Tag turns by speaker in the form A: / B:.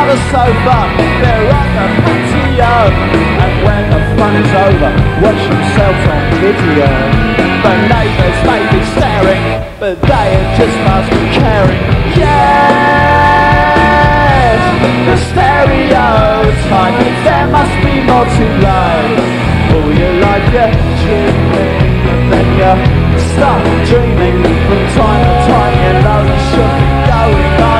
A: by the sofa, they're on the patio, and when the fun is over, watch themselves on video. The neighbours may be staring, but they are just as caring. Yes, the stereotypes, there must be more to life. All you like you're dreaming, and then you stop dreaming. From time to time you know you should be going on.